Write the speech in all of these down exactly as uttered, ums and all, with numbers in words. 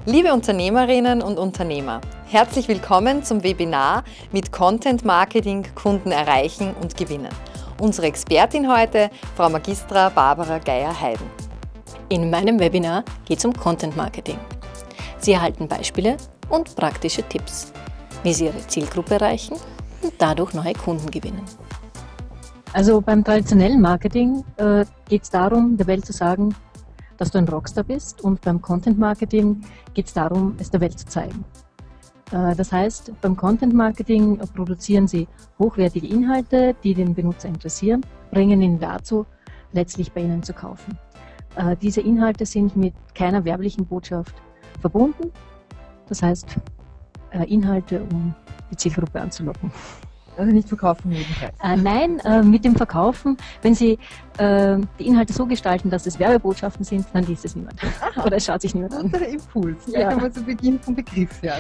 Liebe Unternehmerinnen und Unternehmer, herzlich willkommen zum Webinar mit Content Marketing Kunden erreichen und gewinnen. Unsere Expertin heute, Frau Magistra Barbara Geier-Heiden. In meinem Webinar geht es um Content Marketing. Sie erhalten Beispiele und praktische Tipps, wie Sie Ihre Zielgruppe erreichen und dadurch neue Kunden gewinnen. Also beim traditionellen Marketing äh, geht es darum, der Welt zu sagen, dass du ein Rockstar bist, und beim Content Marketing geht es darum, es der Welt zu zeigen. Äh, das heißt, beim Content Marketing produzieren Sie hochwertige Inhalte, die den Benutzer interessieren, bringen ihn dazu, letztlich bei Ihnen zu kaufen. Äh, diese Inhalte sind mit keiner werblichen Botschaft verbunden, das heißt äh, Inhalte, um die Zielgruppe anzulocken. Also nicht verkaufen jeden Preis. Äh, nein, äh, mit dem Verkaufen, wenn Sie äh, die Inhalte so gestalten, dass es Werbebotschaften sind, dann liest es niemand. Aha. Oder es schaut sich niemand an. Das ist der Impuls. Ja. Ja. Einmal zu Beginn vom Begriff her.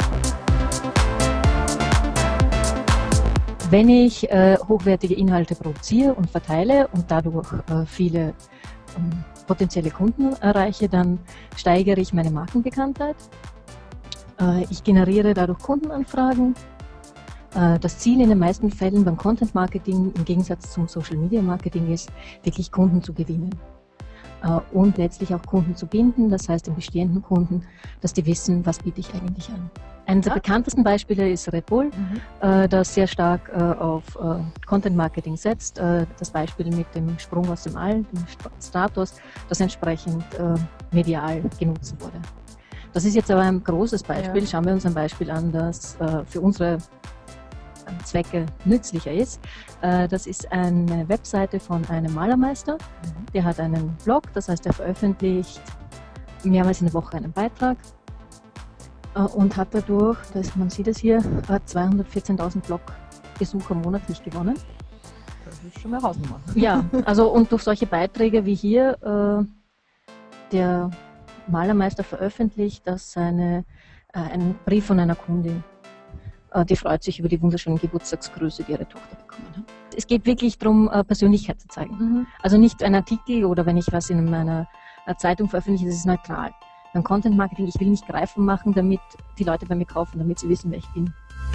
Wenn ich äh, hochwertige Inhalte produziere und verteile und dadurch äh, viele ähm, potenzielle Kunden erreiche, dann steigere ich meine Markenbekanntheit. Äh, ich generiere dadurch Kundenanfragen. Das Ziel in den meisten Fällen beim Content Marketing im Gegensatz zum Social Media Marketing ist, wirklich Kunden zu gewinnen und letztlich auch Kunden zu binden, das heißt den bestehenden Kunden, dass die wissen, was biete ich eigentlich an. Eines der bekanntesten Beispiele ist Red Bull, mhm. das sehr stark auf Content Marketing setzt. Das Beispiel mit dem Sprung aus dem All, dem Status, das entsprechend medial genutzt wurde. Das ist jetzt aber ein großes Beispiel. Ja. Schauen wir uns ein Beispiel an, das für unsere Zwecke nützlicher ist. Das ist eine Webseite von einem Malermeister. Der hat einen Blog, das heißt, er veröffentlicht mehrmals in der Woche einen Beitrag und hat dadurch, das, man sieht es hier, zweihundertvierzehntausend Blogbesucher monatlich gewonnen. Das ist schon eine Hausnummer. Ja, also und durch solche Beiträge wie hier, der Malermeister veröffentlicht, dass seine, ein Brief von einer Kundin, die freut sich über die wunderschönen Geburtstagsgrüße, die ihre Tochter bekommen hat. Es geht wirklich darum, Persönlichkeit zu zeigen. Mhm. Also nicht ein Artikel oder wenn ich was in meiner Zeitung veröffentliche, das ist neutral. Beim Content Marketing, ich will nicht greifen machen, damit die Leute bei mir kaufen, damit sie wissen, wer ich bin.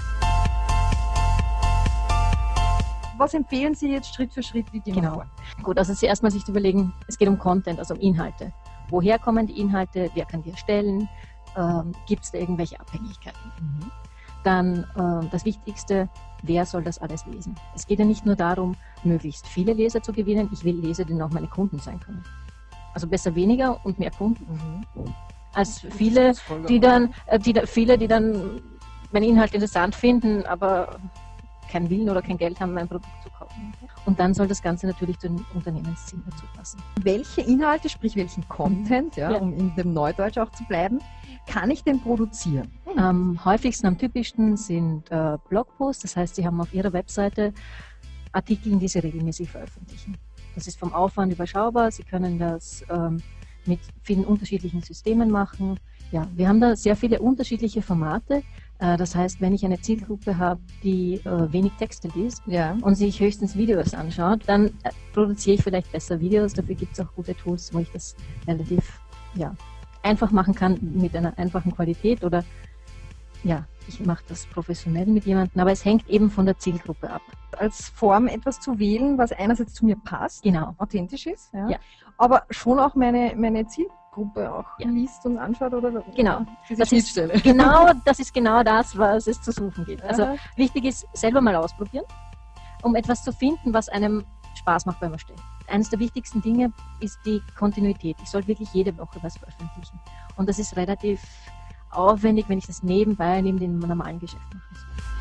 Was empfehlen Sie jetzt Schritt für Schritt? Wie gehen wir genau. vor? Gut, also zuerst mal sich zu überlegen, es geht um Content, also um Inhalte. Woher kommen die Inhalte? Wer kann die erstellen? Ähm, Gibt es da irgendwelche Abhängigkeiten? Mhm. Dann äh, das Wichtigste, wer soll das alles lesen? Es geht ja nicht nur darum, möglichst viele Leser zu gewinnen, ich will Leser, die auch meine Kunden sein können. Also besser weniger und mehr Kunden, mhm. als viele, die dann, äh, die, viele, die dann meinen Inhalt interessant finden, aber keinen Willen oder kein Geld haben, mein Produkt zu kaufen. Und dann soll das Ganze natürlich zu den Unternehmenszielen dazu passen. Welche Inhalte, sprich welchen Content, ja, ja. um in dem Neudeutsch auch zu bleiben, kann ich denn produzieren? Am häufigsten, am typischsten sind äh, Blogposts, das heißt, Sie haben auf Ihrer Webseite Artikel, die Sie regelmäßig veröffentlichen. Das ist vom Aufwand überschaubar, Sie können das ähm, mit vielen unterschiedlichen Systemen machen. Ja, wir haben da sehr viele unterschiedliche Formate. Äh, das heißt, wenn ich eine Zielgruppe habe, die äh, wenig Texte liest ja. und sich höchstens Videos anschaut, dann äh, produziere ich vielleicht besser Videos. Dafür gibt es auch gute Tools, wo ich das relativ ja, einfach machen kann mit einer einfachen Qualität, oder ja, ich mache das professionell mit jemandem, aber es hängt eben von der Zielgruppe ab. Als Form etwas zu wählen, was einerseits zu mir passt, genau. authentisch ist, ja, ja. aber schon auch meine, meine Zielgruppe auch ja. liest und anschaut oder genau. diese das Schnittstelle. Ist genau, das ist genau das, was es zu suchen gibt. Also Aha. wichtig ist, selber mal ausprobieren, um etwas zu finden, was einem Spaß macht beim Erstellen. Eines der wichtigsten Dinge ist die Kontinuität. Ich soll wirklich jede Woche was veröffentlichen. Und das ist relativ aufwendig, wenn ich das nebenbei, neben dem normalen Geschäft mache.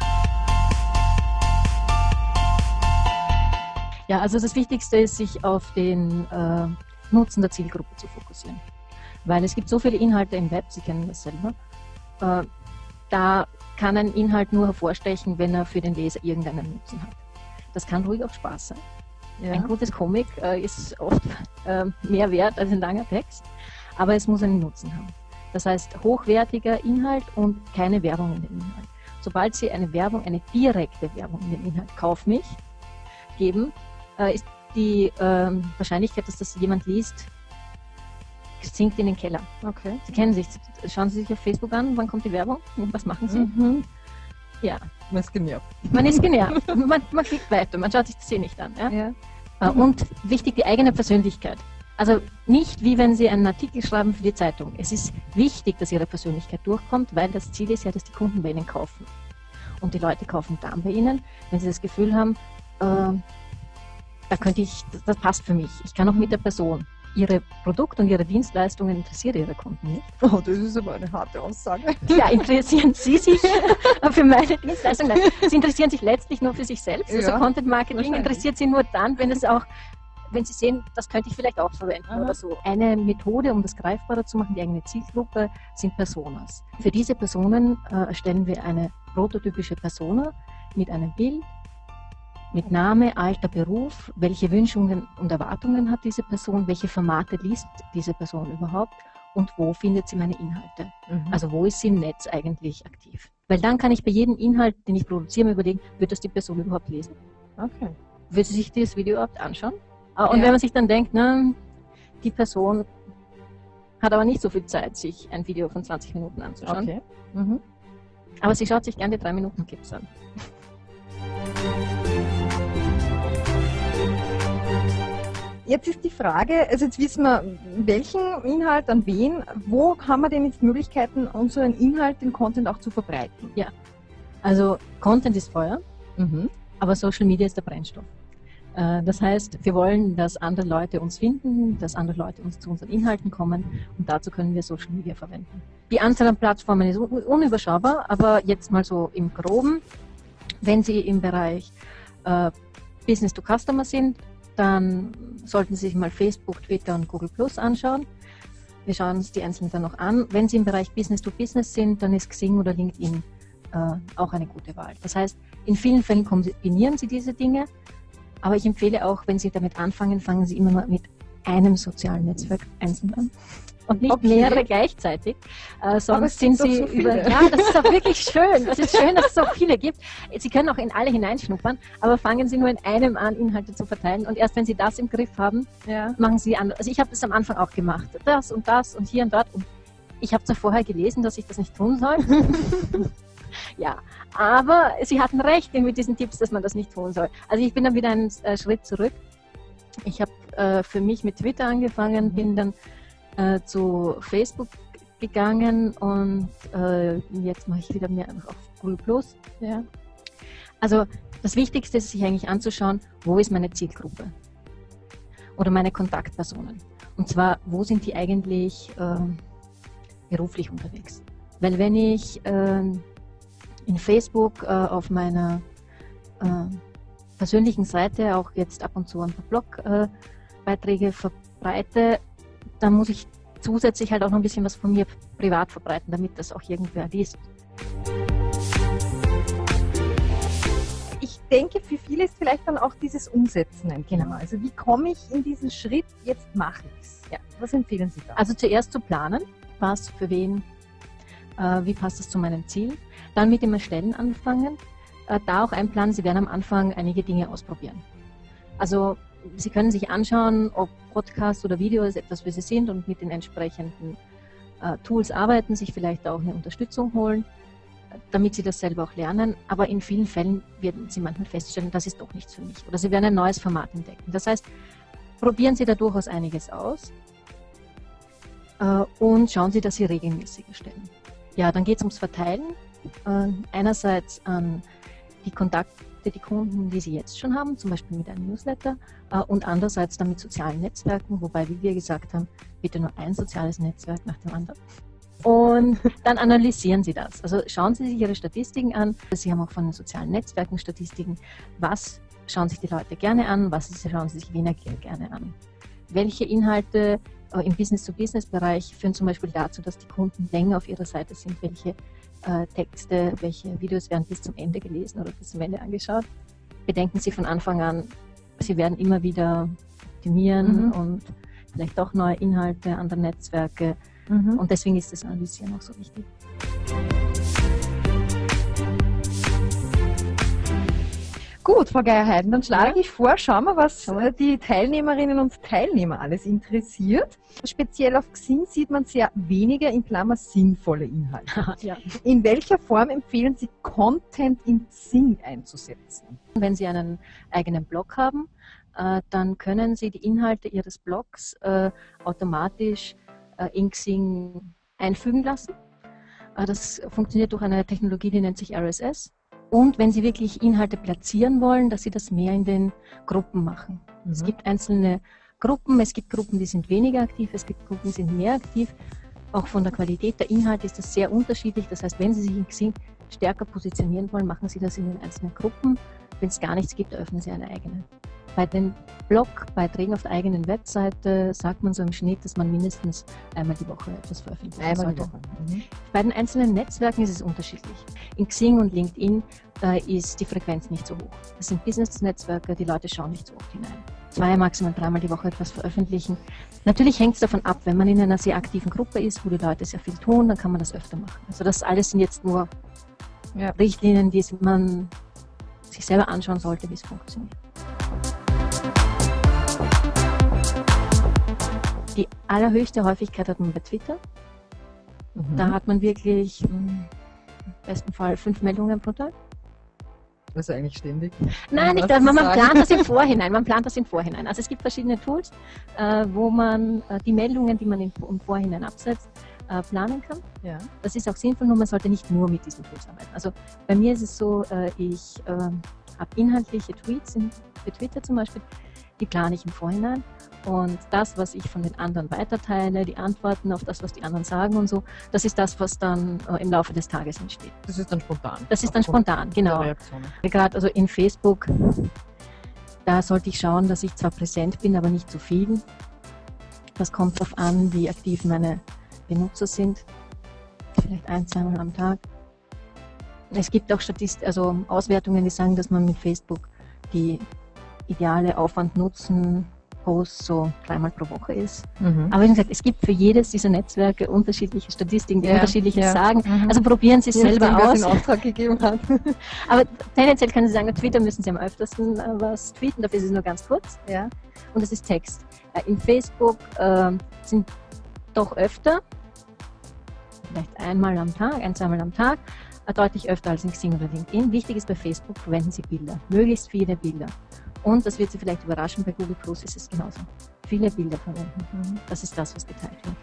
Ja, also das Wichtigste ist, sich auf den äh, Nutzen der Zielgruppe zu fokussieren. Weil es gibt so viele Inhalte im Web, Sie kennen das selber, äh, da kann ein Inhalt nur hervorstechen, wenn er für den Leser irgendeinen Nutzen hat. Das kann ruhig auch Spaß sein. Ja. Ein gutes Comic äh, ist oft äh, mehr wert als ein langer Text, aber es muss einen Nutzen haben. Das heißt, hochwertiger Inhalt und keine Werbung in dem Inhalt. Sobald Sie eine Werbung, eine direkte Werbung in dem Inhalt Kauf mich geben, äh, ist die äh, Wahrscheinlichkeit, dass das jemand liest, sinkt in den Keller. Okay. Sie kennen sich, schauen Sie sich auf Facebook an, wann kommt die Werbung und was machen Sie? Mhm. Ja. Man ist genervt. Man ist genervt. man, man klickt weiter, man schaut sich das eh nicht an. Ja? Ja. Äh, Und wichtig, die eigene Persönlichkeit. Also nicht wie wenn Sie einen Artikel schreiben für die Zeitung. Es ist wichtig, dass Ihre Persönlichkeit durchkommt, weil das Ziel ist ja, dass die Kunden bei Ihnen kaufen. Und die Leute kaufen dann bei Ihnen, wenn sie das Gefühl haben, äh, da könnte ich, das, das passt für mich. Ich kann auch mit der Person. Ihre Produkte und Ihre Dienstleistungen interessieren Ihre Kunden nicht. Oh, das ist aber eine harte Aussage. Ja, interessieren Sie sich für meine Dienstleistung? Nein, Sie interessieren sich letztlich nur für sich selbst. Also Ja, Content Marketing wahrscheinlich. interessiert Sie nur dann, wenn es auch, wenn Sie sehen, das könnte ich vielleicht auch verwenden Aha. oder so. Eine Methode, um das greifbarer zu machen, die eigene Zielgruppe, sind Personas. Für diese Personen äh, erstellen wir eine prototypische Persona mit einem Bild, mit Name, Alter, Beruf, welche Wünschungen und Erwartungen hat diese Person, welche Formate liest diese Person überhaupt und wo findet sie meine Inhalte. Mhm. Also wo ist sie im Netz eigentlich aktiv? Weil dann kann ich bei jedem Inhalt, den ich produziere, mir überlegen, wird das die Person überhaupt lesen? Okay. Wird sie sich dieses Video überhaupt anschauen? Ah, Und Ja. wenn man sich dann denkt, na, die Person hat aber nicht so viel Zeit, sich ein Video von zwanzig Minuten anzuschauen, Okay. Mhm. aber sie schaut sich gerne die drei Minuten Clips an. Jetzt ist die Frage, also jetzt wissen wir, welchen Inhalt an wen, wo haben wir denn jetzt Möglichkeiten, unseren Inhalt, den Content auch zu verbreiten? Also Content ist Feuer, Mhm. aber Social Media ist der Brennstoff. Äh, Das heißt, wir wollen, dass andere Leute uns finden, dass andere Leute uns zu unseren Inhalten kommen und dazu können wir Social Media verwenden. Die Anzahl an Plattformen ist un- unüberschaubar, aber jetzt mal so im Groben. Wenn Sie im Bereich äh, Business to Customer sind, dann sollten Sie sich mal Facebook, Twitter und Google Plus anschauen. Wir schauen uns die einzelnen dann noch an. Wenn Sie im Bereich Business to Business sind, dann ist Xing oder LinkedIn äh, auch eine gute Wahl. Das heißt, in vielen Fällen kombinieren Sie diese Dinge, aber ich empfehle auch, wenn Sie damit anfangen, fangen Sie immer nur mit einem sozialen Netzwerk einzeln an und nicht Okay. mehrere gleichzeitig. Äh, sonst Aber es sind gibt doch Sie so viele. über. Ja, das ist auch wirklich schön. Das ist schön, dass es so viele gibt. Sie können auch in alle hineinschnuppern, aber fangen Sie nur in einem an, Inhalte zu verteilen. Und erst wenn Sie das im Griff haben, Ja. machen Sie an. Also ich habe das am Anfang auch gemacht. Das und das und hier und dort. Und ich habe zwar vorher gelesen, dass ich das nicht tun soll. Ja, aber Sie hatten recht mit diesen Tipps, dass man das nicht tun soll. Also ich bin dann wieder einen äh, Schritt zurück. Ich habe äh, für mich mit Twitter angefangen, bin dann äh, zu Facebook gegangen und äh, jetzt mache ich wieder mehr auf Google Plus. Ja. Also das Wichtigste ist, sich eigentlich anzuschauen, wo ist meine Zielgruppe oder meine Kontaktpersonen. Und zwar, wo sind die eigentlich äh, beruflich unterwegs? Weil wenn ich äh, in Facebook äh, auf meiner äh, persönlichen Seite auch jetzt ab und zu ein paar Blogbeiträge äh, verbreite, dann muss ich zusätzlich halt auch noch ein bisschen was von mir privat verbreiten, damit das auch irgendwer liest. Ich denke, für viele ist vielleicht dann auch dieses Umsetzen ein Thema. Genau. Also wie komme ich in diesen Schritt, jetzt mache ich es. Ja. Was empfehlen Sie da? Also zuerst zu planen, was für wen, äh, wie passt es zu meinem Ziel. Dann mit dem Erstellen anfangen. Äh, da auch einplanen, Sie werden am Anfang einige Dinge ausprobieren. Also Sie können sich anschauen, ob Podcasts oder Videos etwas für Sie sind und mit den entsprechenden äh, Tools arbeiten, sich vielleicht auch eine Unterstützung holen, äh, damit Sie das selber auch lernen. Aber in vielen Fällen werden Sie manchmal feststellen, das ist doch nichts für mich. Oder Sie werden ein neues Format entdecken. Das heißt, probieren Sie da durchaus einiges aus äh, und schauen Sie, dass Sie regelmäßig erstellen. Ja, dann geht es ums Verteilen. Äh, einerseits an die Kontakte, die Kunden, die Sie jetzt schon haben, zum Beispiel mit einem Newsletter, äh, und andererseits dann mit sozialen Netzwerken, wobei, wie wir gesagt haben, bitte nur ein soziales Netzwerk nach dem anderen. Und dann analysieren Sie das. Also schauen Sie sich Ihre Statistiken an. Sie haben auch von den sozialen Netzwerken Statistiken. Was schauen sich die Leute gerne an? Was schauen sie sich weniger gerne an? Welche Inhalte äh, im Business-to-Business-Bereich führen zum Beispiel dazu, dass die Kunden länger auf ihrer Seite sind? Welche äh, Texte, welche Videos werden bis zum Ende gelesen oder bis zum Ende angeschaut? Bedenken Sie von Anfang an, Sie werden immer wieder optimieren Mhm. und vielleicht auch neue Inhalte, andere Netzwerke. Mhm. Und deswegen ist das Analysieren auch so wichtig. Gut, Frau Geierheiden, dann schlage Ja. ich vor, schauen wir, was Schauen wir. äh, die Teilnehmerinnen und Teilnehmer alles interessiert. Speziell auf Xing sieht man sehr weniger, in Klammer, sinnvolle Inhalte. Ja. In welcher Form empfehlen Sie, Content in Xing einzusetzen? Wenn Sie einen eigenen Blog haben, äh, dann können Sie die Inhalte Ihres Blogs äh, automatisch äh, in Xing einfügen lassen. Äh, das funktioniert durch eine Technologie, die nennt sich R S S. Und wenn Sie wirklich Inhalte platzieren wollen, dass Sie das mehr in den Gruppen machen. Mhm. Es gibt einzelne Gruppen, es gibt Gruppen, die sind weniger aktiv, es gibt Gruppen, die sind mehr aktiv. Auch von der Qualität der Inhalte ist das sehr unterschiedlich. Das heißt, wenn Sie sich in Xing stärker positionieren wollen, machen Sie das in den einzelnen Gruppen. Wenn es gar nichts gibt, eröffnen Sie eine eigene. Bei den Blogbeiträgen auf der eigenen Webseite sagt man so im Schnitt, dass man mindestens einmal die Woche etwas veröffentlichen Einmal die sollte. Woche. Mhm. Bei den einzelnen Netzwerken ist es unterschiedlich. In Xing und LinkedIn äh, ist die Frequenz nicht so hoch. Das sind Business-Netzwerke, die Leute schauen nicht so oft hinein. Zwei, maximal dreimal die Woche etwas veröffentlichen. Natürlich hängt es davon ab, wenn man in einer sehr aktiven Gruppe ist, wo die Leute sehr viel tun, dann kann man das öfter machen. Also das alles sind jetzt nur Ja. Richtlinien, die man sich selber anschauen sollte, wie es funktioniert. Die allerhöchste Häufigkeit hat man bei Twitter. Mhm. Da hat man wirklich mh, im besten Fall fünf Meldungen pro Tag. Also eigentlich ständig. Nein, nicht, Was man, zu man sagen. plant das im Vorhinein. Man plant das im Vorhinein. Also es gibt verschiedene Tools, äh, wo man äh, die Meldungen, die man im, im Vorhinein absetzt, äh, planen kann. Ja. Das ist auch sinnvoll, nur man sollte nicht nur mit diesen Tools arbeiten. Also bei mir ist es so, äh, ich äh, habe inhaltliche Tweets in, für Twitter zum Beispiel, die plane ich im Vorhinein. Und das, was ich von den anderen weiterteile, die Antworten auf das, was die anderen sagen und so, das ist das, was dann äh, im Laufe des Tages entsteht. Das ist dann spontan. Das ist dann Aufgrund spontan, der genau. Reaktionen. Gerade also in Facebook, da sollte ich schauen, dass ich zwar präsent bin, aber nicht zu viel. Das kommt darauf an, wie aktiv meine Benutzer sind. Vielleicht ein, zweimal am Tag. Es gibt auch Statist also Auswertungen, die sagen, dass man mit Facebook die ideale Aufwand-Nutzen Post so dreimal pro Woche ist. Mhm. Aber wie gesagt, es gibt für jedes dieser Netzwerke unterschiedliche Statistiken, die Ja, unterschiedliches ja. sagen. Mhm. Also probieren Sie es Je selber nachdem, wer aus. es in Auftrag gegeben hat. Aber tendenziell können Sie sagen, auf Twitter müssen Sie am öftersten äh, was tweeten, dafür ist es nur ganz kurz. Ja. Und das ist Text. Äh, in Facebook äh, sind doch öfter, vielleicht einmal am Tag, ein, zweimal am Tag, äh, deutlich öfter als in Xing oder LinkedIn. Wichtig ist bei Facebook, verwenden Sie Bilder, möglichst viele Bilder. Und das wird Sie vielleicht überraschen, bei Google Plus ist es genauso. Viele Bilder verwenden. Mhm. Das ist das, was geteilt wird.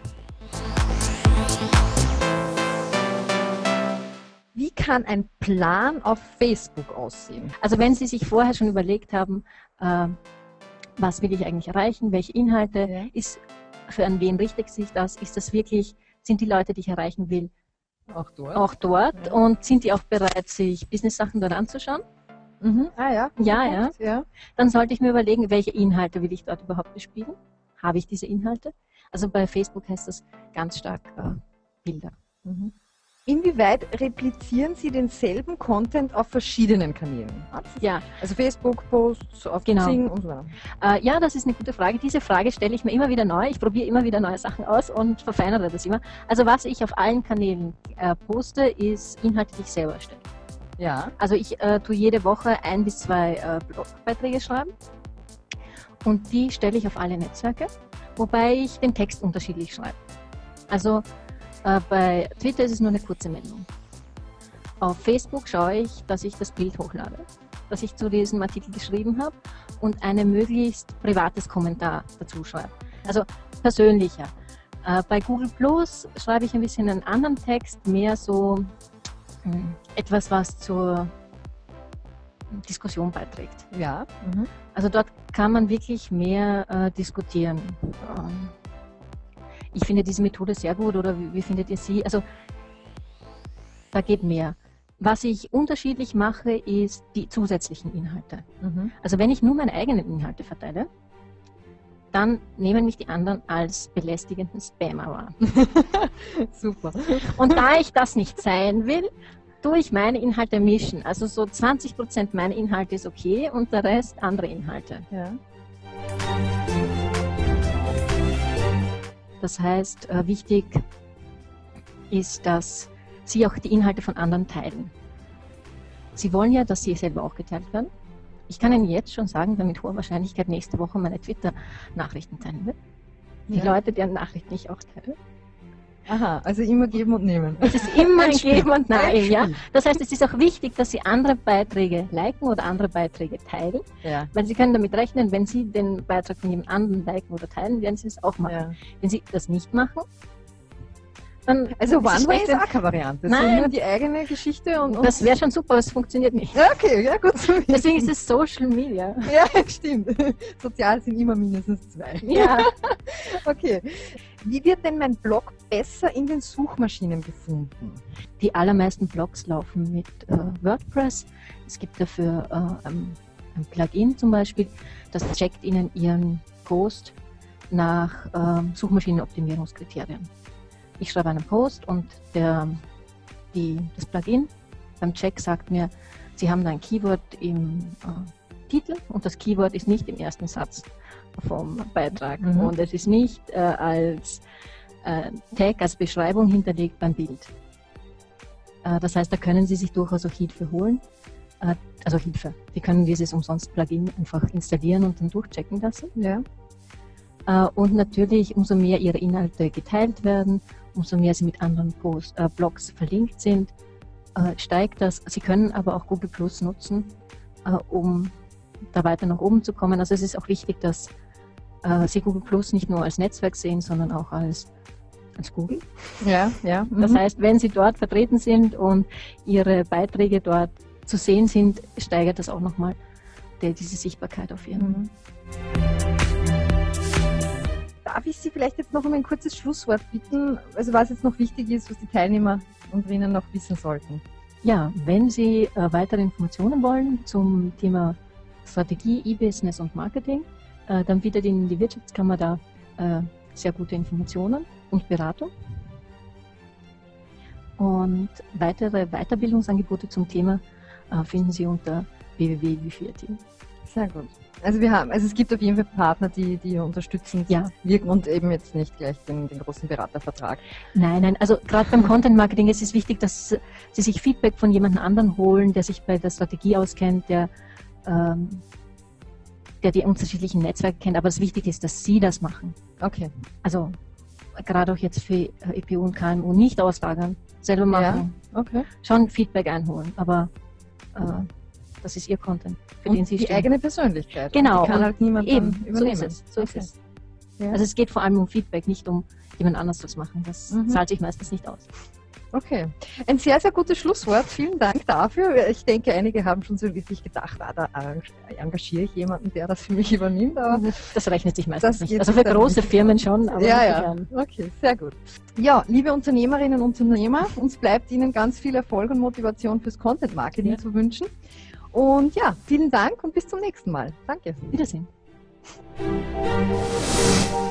Wie kann ein Plan auf Facebook aussehen? Also wenn Sie sich vorher schon überlegt haben, äh, was will ich eigentlich erreichen, welche Inhalte, Ja. ist, für an wen richtet sich das, ist das wirklich, sind die Leute, die ich erreichen will, Auch dort? auch dort Ja. und sind die auch bereit, sich Business-Sachen dort anzuschauen? Mhm. Ah ja. Ja, guter ja. Punkt. ja. Dann sollte ich mir überlegen, welche Inhalte will ich dort überhaupt bespielen? Habe ich diese Inhalte? Also bei Facebook heißt das ganz stark äh, Bilder. Mhm. Inwieweit replizieren Sie denselben Content auf verschiedenen Kanälen? Ja, Also Facebook-Posts, auf Genau. Xing und so weiter. äh, ja, das ist eine gute Frage. Diese Frage stelle ich mir immer wieder neu. Ich probiere immer wieder neue Sachen aus und verfeinere das immer. Also was ich auf allen Kanälen äh, poste, ist Inhalte, die ich selber erstelle. Ja. Also ich äh, tue jede Woche ein bis zwei äh, Blogbeiträge schreiben und die stelle ich auf alle Netzwerke, wobei ich den Text unterschiedlich schreibe. Also äh, bei Twitter ist es nur eine kurze Meldung. Auf Facebook schaue ich, dass ich das Bild hochlade, das ich zu diesem Artikel geschrieben habe und ein möglichst privates Kommentar dazu schreibe. Also persönlicher. Äh, bei Google Plus schreibe ich ein bisschen einen anderen Text, mehr so mh, etwas, was zur Diskussion beiträgt. Ja. Mhm. Also dort kann man wirklich mehr äh, diskutieren. Ähm, ich finde diese Methode sehr gut, oder wie, wie findet ihr sie? Also da geht mehr. Was ich unterschiedlich mache, ist die zusätzlichen Inhalte. Mhm. Also wenn ich nur meine eigenen Inhalte verteile, dann nehmen mich die anderen als belästigenden Spammer wahr. Super. Und da ich das nicht sein will, tue ich meine Inhalte mischen. Also so zwanzig Prozent meine Inhalte ist okay und der Rest andere Inhalte. Ja. Das heißt, äh, wichtig ist, dass Sie auch die Inhalte von anderen teilen. Sie wollen ja, dass sie selber auch geteilt werden. Ich kann Ihnen jetzt schon sagen, wer mit hoher Wahrscheinlichkeit nächste Woche meine Twitter-Nachrichten teilen wird. Die Ja. Leute, deren Nachrichten ich auch teile. Aha, also immer geben und nehmen. Es ist immer ein Spiel. Geben und Ein Nehmen. Ja? Spiel. Das heißt, es ist auch wichtig, dass Sie andere Beiträge liken oder andere Beiträge teilen, Ja. weil Sie können damit rechnen, wenn Sie den Beitrag von jemand anderem liken oder teilen, werden Sie es auch machen. Ja. Wenn Sie das nicht machen, dann Also ist es One-Way ist schlecht. auch keine Variante. Das Nein. ist nur die eigene Geschichte und, und Das wäre schon super, aber es funktioniert nicht. ja, okay, ja gut. zu wissen. Deswegen ist es Social Media. Ja, stimmt. Sozial sind immer mindestens zwei. Ja. Okay. Wie wird denn mein Blog besser in den Suchmaschinen gefunden? Die allermeisten Blogs laufen mit äh, WordPress. Es gibt dafür äh, ein, ein Plugin zum Beispiel, das checkt Ihnen Ihren Post nach ähm, Suchmaschinenoptimierungskriterien. Ich schreibe einen Post und der, die, das Plugin beim Check sagt mir, Sie haben da ein Keyword im äh, Titel und das Keyword ist nicht im ersten Satz vom Beitrag Mhm. und es ist nicht äh, als äh, Tag, als Beschreibung hinterlegt beim Bild. Äh, das heißt, da können Sie sich durchaus auch Hilfe holen, äh, also Hilfe. Sie können dieses umsonst Plugin einfach installieren und dann durchchecken lassen. Ja. Äh, und natürlich, umso mehr Ihre Inhalte geteilt werden, umso mehr Sie mit anderen Post, äh, Blogs verlinkt sind, äh, steigt das. Sie können aber auch Google Plus nutzen, äh, um da weiter nach oben zu kommen. Also es ist auch wichtig, dass äh, Sie Google Plus nicht nur als Netzwerk sehen, sondern auch als, als Google. Ja, ja. Das Mhm. heißt, wenn Sie dort vertreten sind und Ihre Beiträge dort zu sehen sind, steigert das auch nochmal die, diese Sichtbarkeit auf Ihren. Mhm. Darf ich Sie vielleicht jetzt noch um ein kurzes Schlusswort bitten, also was jetzt noch wichtig ist, was die Teilnehmer und drinnen noch wissen sollten? Ja, wenn Sie äh, weitere Informationen wollen zum Thema Strategie, E-Business und Marketing, äh, dann bietet Ihnen die Wirtschaftskammer da äh, sehr gute Informationen und Beratung. Und weitere Weiterbildungsangebote zum Thema äh, finden Sie unter w w w punkt wieviert. Sehr gut. Also wir haben, also es gibt auf jeden Fall Partner, die, die unterstützend Ja. wirken und eben jetzt nicht gleich den, den großen Beratervertrag. Nein, nein, also gerade beim Content Marketing ist es wichtig, dass Sie sich Feedback von jemand anderen holen, der sich bei der Strategie auskennt, der, ähm, der die unterschiedlichen Netzwerke kennt. Aber das Wichtige ist, dass Sie das machen. Okay. Also gerade auch jetzt für E P U und K M U nicht auslagern, selber machen, Okay. schon Feedback einholen, aber äh, das ist Ihr Content, für Und den Sie die stehen. eigene Persönlichkeit. Genau, Die kann und halt niemand dann Eben, so übernehmen. ist es. So ist Okay. es. Ja. Also es geht vor allem um Feedback, nicht um jemand anders zu machen. Das Mhm. zahlt sich meistens nicht aus. Okay. Ein sehr, sehr gutes Schlusswort. Vielen Dank dafür. Ich denke, einige haben schon so wirklich gedacht, ah, da engagiere ich jemanden, der das für mich übernimmt. Aber Das rechnet sich meistens Das nicht. geht Also für sich dann große nicht Firmen schon, aber ja, nicht ja. für kleine. Okay, sehr gut. Ja, liebe Unternehmerinnen und Unternehmer, uns bleibt Ihnen ganz viel Erfolg und Motivation fürs Content Marketing Ja. zu wünschen. Und ja, vielen Dank und bis zum nächsten Mal. Danke. Wiedersehen.